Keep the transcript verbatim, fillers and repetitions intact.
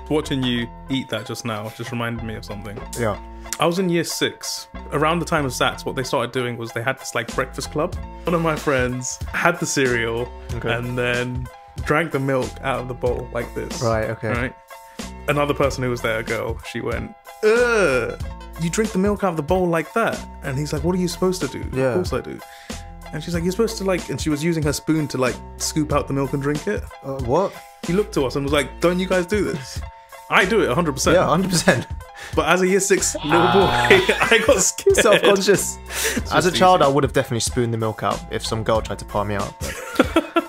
watching you eat that just now just reminded me of something. Yeah. I was in year six. Around the time of SATs, what they started doing was they had this like breakfast club. One of my friends had the cereal Okay. and then drank the milk out of the bowl like this. Right, okay. Right. Another person who was there, a girl, she went, ugh, you drink the milk out of the bowl like that? And he's like, what are you supposed to do? Yeah. Of course I do. And she's like, you're supposed to like, and she was using her spoon to like scoop out the milk and drink it. Uh, what? He looked to us and was like, don't you guys do this? I do it one hundred percent. Yeah, one hundred percent. But as a year six little boy, I got scared. Self-conscious. As a just child, easy. I would have definitely spooned the milk out if some girl tried to palm me out. But